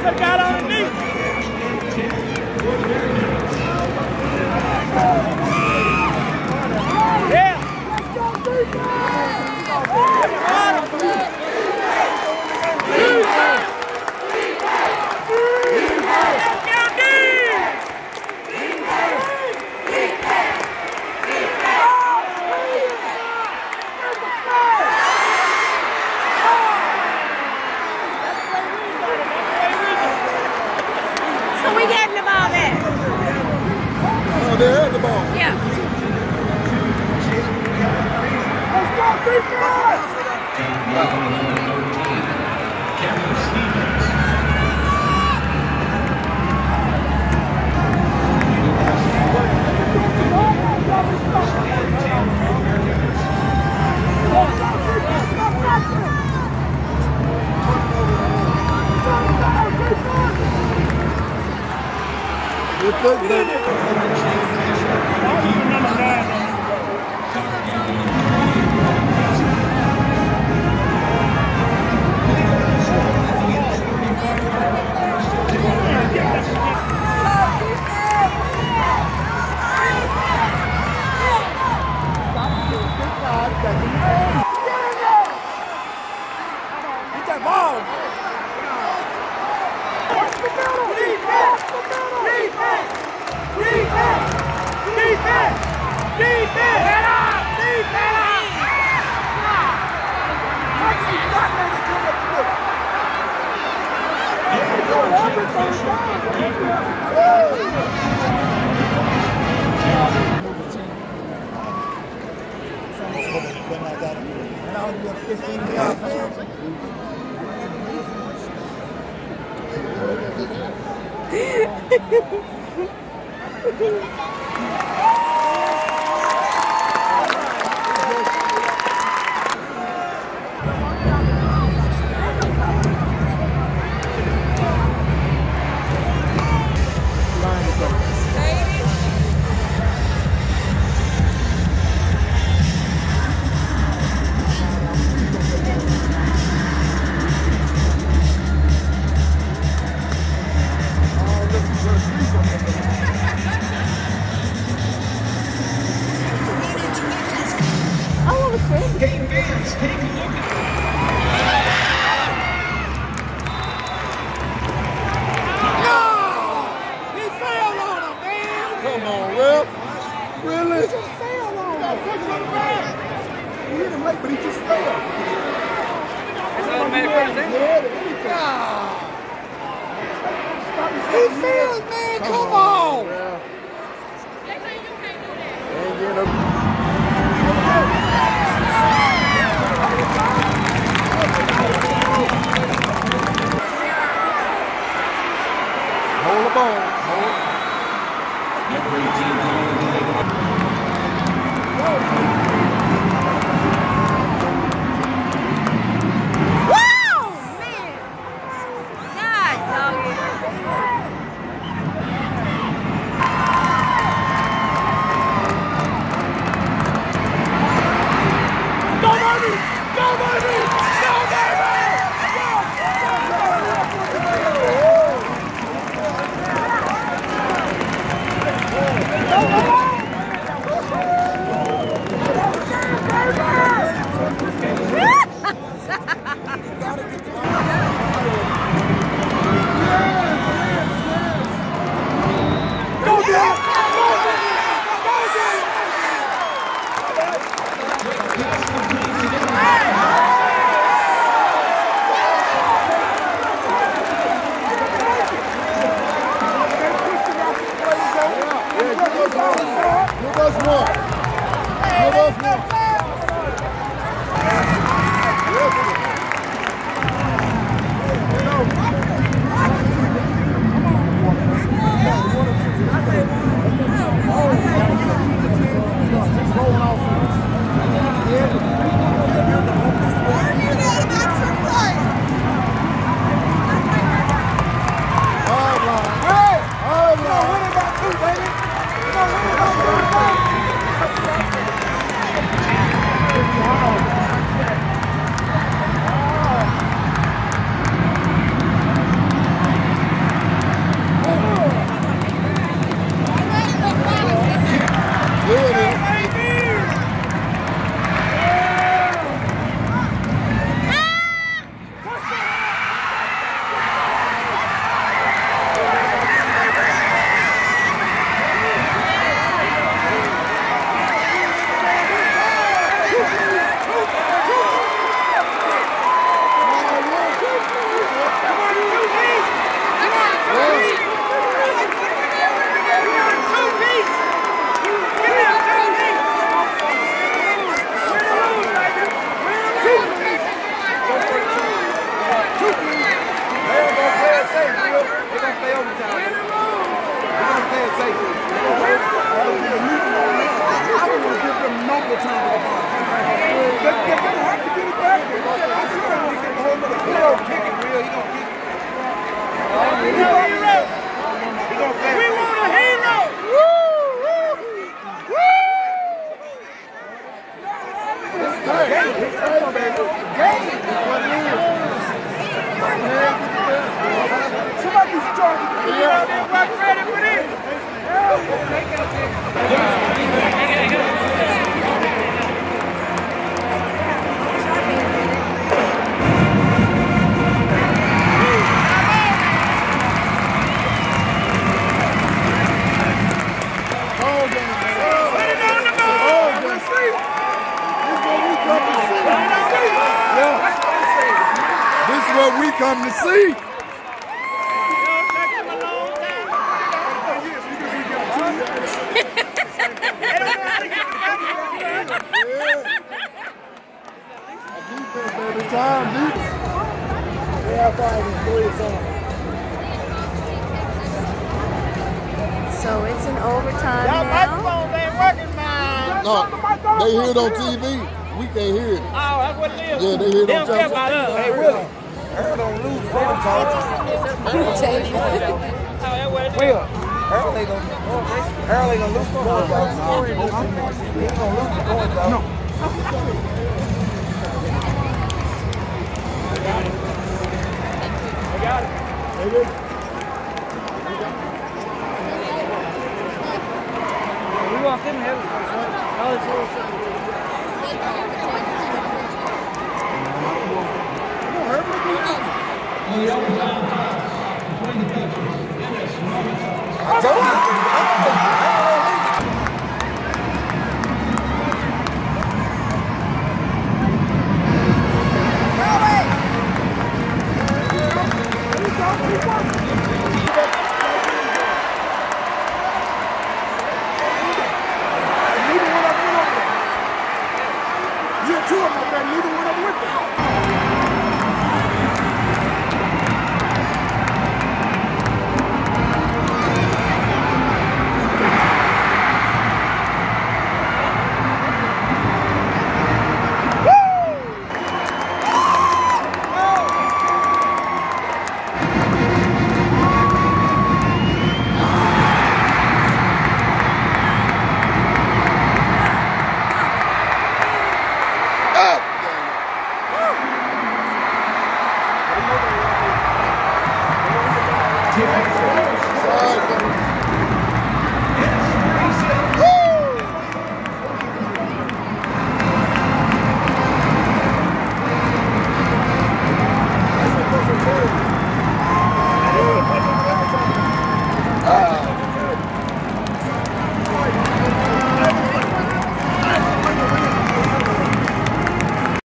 got underneath. Yeah. So we gave him the ball back. Oh, they had the ball. Yeah. Let's go, defense! Somebody's charging. Work ready for this. This is what we come to see. Every time, dude. So it's an overtime Y'all now. microphones ain't working, man. No, they hear it on TV. We can't hear it. Oh, that's what it is. Yeah, they hear it on They don't care TV. about us. Hey, Willie. Earl don't lose phone calls. Oh, that's what it is. Will, Earl ain't gonna lose phone calls. He ain't gonna lose the phone calls. No. I got it. We want them heavy first, right? Oh, it's all set.